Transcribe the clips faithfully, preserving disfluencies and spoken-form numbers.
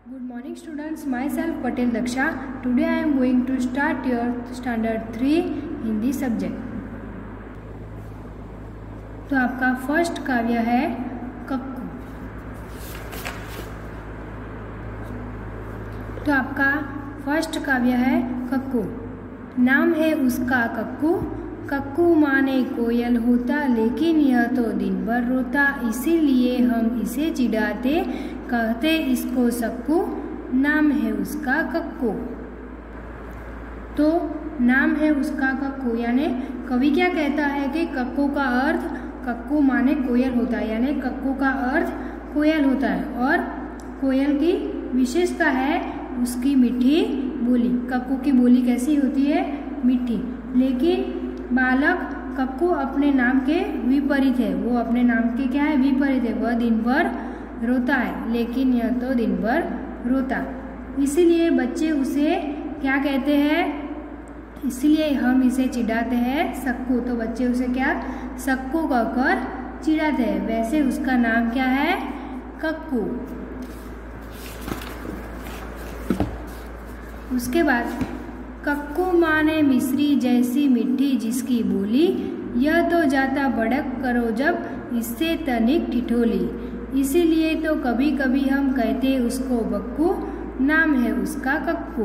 Good morning students, myself Patel Daksha. Today I am going to start your standard three Hindi subject. तो आपका first काव्य है cuckoo. तो आपका फर्स्ट काव्य है कक्कू। नाम है उसका कक्कू, कक्कू माने कोयल होता, लेकिन यह तो दिन भर रोता, इसीलिए हम इसे चिढ़ाते, कहते इसको सक्कू, नाम है उसका कक्कू। तो नाम है उसका कक्कू यानी कवि क्या कहता है कि कक्कू का अर्थ कक्कू माने कोयल होता है, यानी कक्कू का अर्थ कोयल होता है और कोयल की विशेषता है उसकी मीठी बोली। कक्कू की बोली कैसी होती है? मीठी। लेकिन बालक कक्कू अपने नाम के विपरीत है, वो अपने नाम के क्या है? विपरीत है। वह दिन भर रोता है, लेकिन यह तो दिन भर रोता, इसीलिए बच्चे उसे क्या कहते हैं? इसलिए हम इसे चिढ़ाते हैं सक्कू। तो बच्चे उसे क्या सक्कू कहकर चिढ़ाते हैं। वैसे उसका नाम क्या है? कक्कू। उसके बाद कक्कू माने मिश्री जैसी मीठी जिसकी बोली, यह तो जाता भड़क करो जब इससे तनिक ठिठोली, इसीलिए तो कभी कभी हम कहते उसको बक्कू, नाम है उसका कक्कू।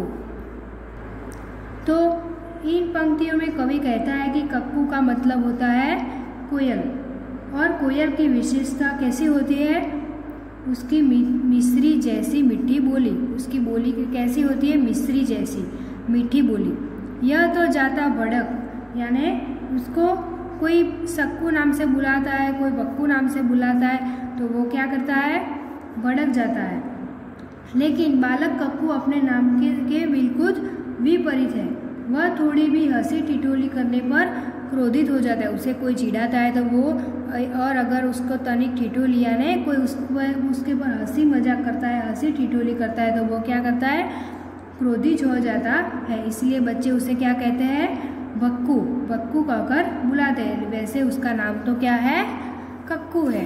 तो इन पंक्तियों में कवि कहता है कि कक्कू का मतलब होता है कोयल, और कोयल की विशेषता कैसी होती है? उसकी मिश्री जैसी मीठी बोली। उसकी बोली कैसी होती है? मिश्री जैसी मीठी बोली। यह तो जाता भड़क, यानी उसको कोई सक्कू नाम से बुलाता है, कोई बक्कू नाम से बुलाता है, तो वो क्या करता है? भड़क जाता है। लेकिन बालक कक्कू अपने नाम के, के बिल्कुल विपरीत है। वह थोड़ी भी हंसी टिटोली करने पर क्रोधित हो जाता है। उसे कोई चिढ़ाता है तो वो, और अगर उसको तनिक ठिठोली यानी कोई उसको उसके पर हंसी मजाक करता है, हंसी ठिठोली करता है, तो वो क्या करता है? क्रोधित हो जाता है। इसलिए बच्चे उसे क्या कहते हैं? बक्कू, बक्कू कहकर बुलाते हैं। वैसे उसका नाम तो क्या है? कक्कू है।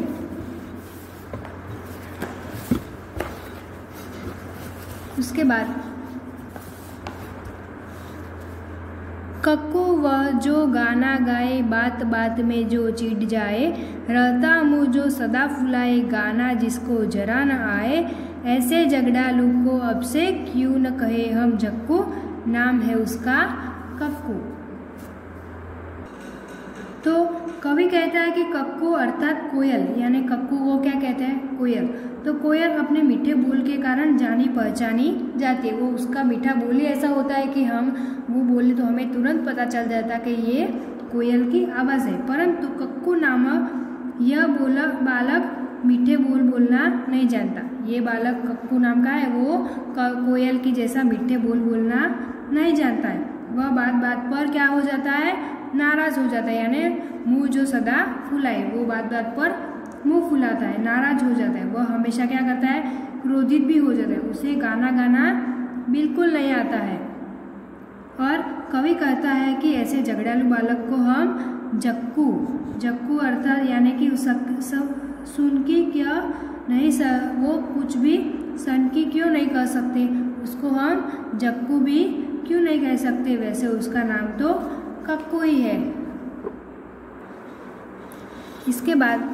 उसके बाद कक्कू वह जो गाना गाए, बात बात में जो चिढ़ जाए, रहता मुँह जो सदा फुलाए, गाना जिसको जरा न आए, ऐसे झगड़ालू को अब से क्यों न कहे हम जक्कू, नाम है उसका कक्कू। तो कवि कहता है कि कक्कू अर्थात कोयल, यानी कक्कू को क्या कहते हैं? कोयल। तो कोयल अपने मीठे बोल के कारण जानी पहचानी जाती है। वो उसका मीठा बोली ऐसा होता है कि हम वो बोले तो हमें तुरंत पता चल जाता कि ये कोयल की आवाज़ है। परंतु कक्कू नामक यह बोला बालक मीठे बोल बोलना नहीं जानता। ये बालक कक्कू नाम का है, वो कोयल की जैसा मीठे बोल बोलना नहीं जानता है। वह बात बात पर क्या हो जाता है? नाराज हो जाता है, यानी मुंह जो सदा फुलाए, वो बात बात पर मुंह फुलाता है, नाराज हो जाता है। वह हमेशा क्या करता है? क्रोधित भी हो जाता है। उसे गाना गाना बिल्कुल नहीं आता है। और कवि कहता है कि ऐसे झगड़ालू बालक को हम जक्कू, जक्कू अर्थात यानी कि सब सुन की क्या नहीं स, वो कुछ भी सन की क्यों नहीं कह सकते, उसको हम जक्कू भी क्यों नहीं कह सकते। वैसे उसका नाम तो कक्कू ही है। इसके बाद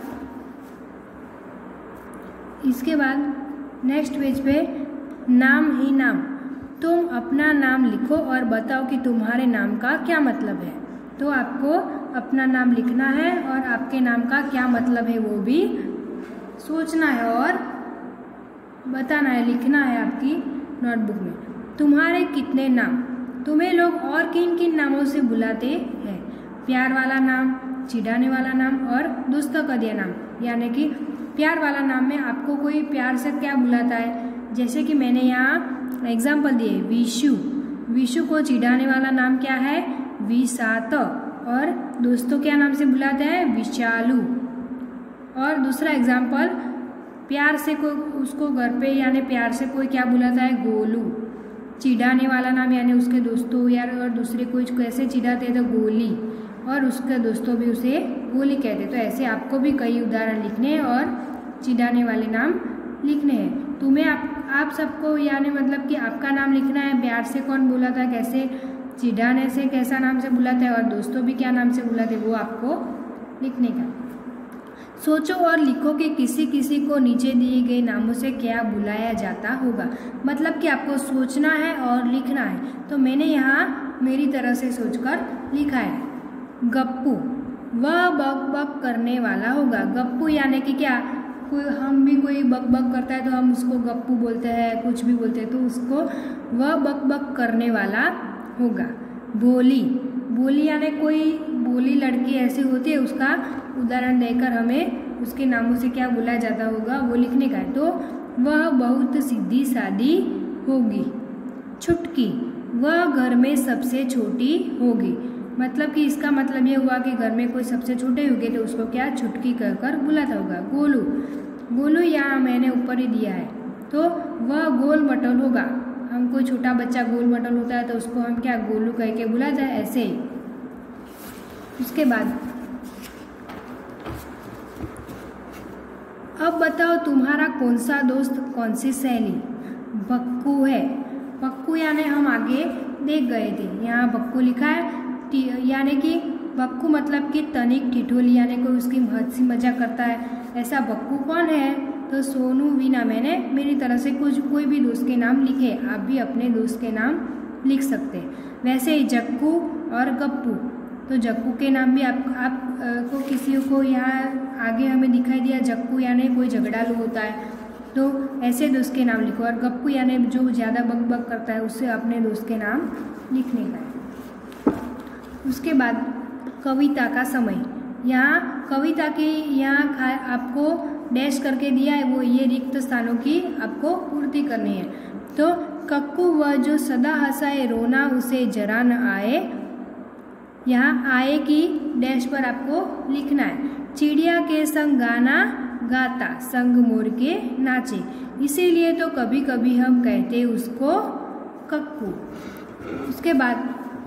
इसके बाद नेक्स्ट पेज पे नाम ही नाम, तुम अपना नाम लिखो और बताओ कि तुम्हारे नाम का क्या मतलब है। तो आपको अपना नाम लिखना है और आपके नाम का क्या मतलब है वो भी सोचना है और बताना है, लिखना है आपकी नोटबुक में। तुम्हारे कितने नाम, तुम्हें लोग और किन किन नामों से बुलाते हैं? प्यार वाला नाम, चिढ़ाने वाला नाम और दोस्तों का दिया नाम। यानी कि प्यार वाला नाम में आपको कोई प्यार से क्या बुलाता है? जैसे कि मैंने यहाँ एग्जाम्पल दिए, विशु। विशु को चिढ़ाने वाला नाम क्या है? विशात। और दोस्तों क्या नाम से बुलाते हैं? विशालू। और दूसरा एग्जाम्पल, प्यार से कोई उसको घर पे यानी प्यार से कोई क्या बुलाता है? गोलू। चिढ़ाने वाला नाम यानी उसके दोस्तों या और दूसरे कोई कैसे चिढ़ाते हैं तो गोली, और उसके दोस्तों भी उसे गोली कहते। तो ऐसे आपको भी कई उदाहरण लिखने हैं और चिढ़ाने वाले नाम लिखने हैं। तुम्हें आप आप सबको यानी मतलब कि आपका नाम लिखना है, प्यार से कौन बोला था, कैसे चिढ़ाने से कैसा नाम से बुलाते हैं और दोस्तों भी क्या नाम से बुलाते वो आपको लिखने का। सोचो और लिखो कि किसी किसी को नीचे दिए गए नामों से क्या बुलाया जाता होगा। मतलब कि आपको सोचना है और लिखना है। तो मैंने यहाँ मेरी तरह से सोचकर लिखा है। गप्पू, वह बक बक करने वाला होगा। गप्पू यानी कि क्या, कोई हम भी कोई बक बक करता है तो हम उसको गप्पू बोलते हैं, कुछ भी बोलते हैं, तो उसको वह बक बक करने वाला होगा। भोली, भोली यानी कोई भोली लड़की ऐसी होती है, उसका उदाहरण देकर हमें उसके नामों से क्या बुलाया जाता होगा वो लिखने का है। तो वह बहुत सीधी सादी होगी। छुटकी, वह घर में सबसे छोटी होगी। मतलब कि इसका मतलब ये हुआ कि घर में कोई सबसे छोटे होंगे तो उसको क्या छुटकी कहकर बुलाता होगा। गोलू, गोलू यहाँ मैंने ऊपर ही दिया है, तो वह गोल मटोल होगा। हम कोई छोटा बच्चा गोल मटोल होता है तो उसको हम क्या गोलू कह के बुला जाए, ऐसे ही। उसके बाद अब बताओ तुम्हारा कौन सा दोस्त कौन सी सहेली। बक्कू है। बक्कू यानी हम आगे देख गए थे, यहाँ बक्कू लिखा है, यानी कि बक्कू मतलब कि तनिक ठिठोली यानी कोई उसकी हंसी मजाक करता है, ऐसा बक्कू कौन है। तो सोनू, वीना, मैंने मेरी तरह से कुछ कोई भी दोस्त के नाम लिखे, आप भी अपने दोस्त के नाम लिख सकते हैं। वैसे ही जक्कू और गप्पू, तो जक्कू के नाम भी आप आप को किसी को यहाँ आगे हमें दिखाई दिया। जक्कू यानी कोई झगड़ालू होता है, तो ऐसे दोस्त के नाम लिखो। और गप्पू यानी जो ज़्यादा बक बक करता है, उससे अपने दोस्त के नाम लिखने का है। उसके बाद कविता का समय। यहाँ कविता की यहाँ आपको डैश करके दिया है, वो ये रिक्त स्थानों की आपको पूर्ति करनी है। तो कक्कू, वह जो सदा हंसाए रोना उसे जरा न आए, यहाँ आए की डैश पर आपको लिखना है। चिड़िया के संग गाना गाता संग मोर के नाचे, इसीलिए तो कभी कभी हम कहते उसको कक्कू। उसके बाद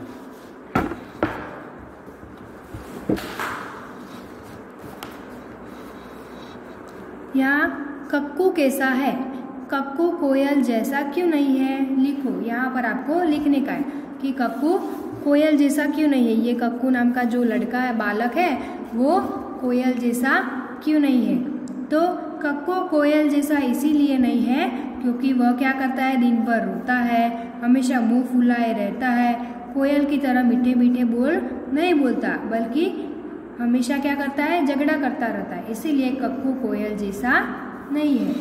यहाँ कक्कू कैसा है। कक्कू कोयल जैसा क्यों नहीं है, लिखो। यहाँ पर आपको लिखने का है कि कक्कू कोयल जैसा क्यों नहीं है। ये कक्कू नाम का जो लड़का है, बालक है, वो कोयल जैसा क्यों नहीं है। तो कक्कू कोयल जैसा इसीलिए नहीं है क्योंकि वह क्या करता है, दिन भर रोता है, हमेशा मुंह फुलाए रहता है, कोयल की तरह मीठे मीठे बोल नहीं बोलता, बल्कि हमेशा क्या करता है, झगड़ा करता रहता है, इसीलिए कक्कू कोयल जैसा नहीं है।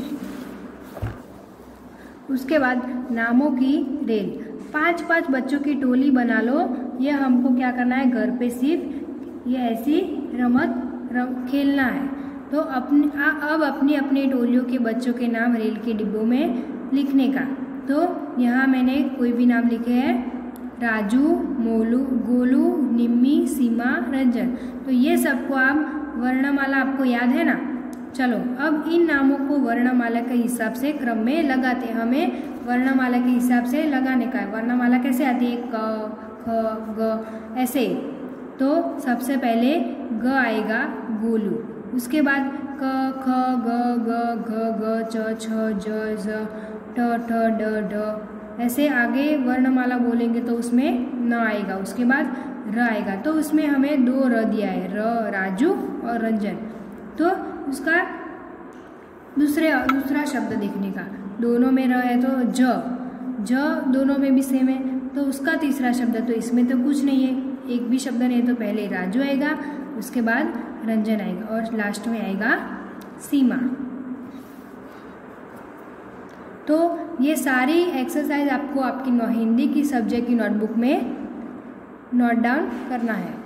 उसके बाद नामों की रेल। पांच पांच बच्चों की टोली बना लो। ये हमको क्या करना है, घर पे सिर्फ ये ऐसी रमत रम, खेलना है। तो अपने आ, अब अपनी अपनी टोलियों के बच्चों के नाम रेल के डिब्बों में लिखने का। तो यहाँ मैंने कोई भी नाम लिखे हैं, राजू, मोलू, गोलू, निम्मी, सीमा, रंजन। तो ये सबको आप वर्णमाला आपको याद है ना। चलो अब इन नामों को वर्णमाला के हिसाब से क्रम में लगाते हैं। हमें वर्णमाला के हिसाब से लगाने का है। वर्णमाला कैसे आती है, क, ख, ग, ऐसे। तो सबसे पहले ग आएगा, गोलू। उसके बाद क, ख, ग, ग, घ, ग, च, छ, ज, झ, ट, ठ, ड, ढ, ऐसे आगे वर्णमाला बोलेंगे तो उसमें न आएगा। उसके बाद र आएगा, तो उसमें हमें दो र दिया है, र, राजू और रंजन। तो उसका दूसरे दूसरा शब्द देखने का, दोनों में र है तो ज, ज दोनों में भी सेम है, तो उसका तीसरा शब्द, तो इसमें तो कुछ नहीं है, एक भी शब्द नहीं है, तो पहले राजू आएगा, उसके बाद रंजन आएगा और लास्ट में आएगा सीमा। तो ये सारी एक्सरसाइज आपको आपकी हिंदी की सब्जेक्ट की नोटबुक में नोट डाउन करना है।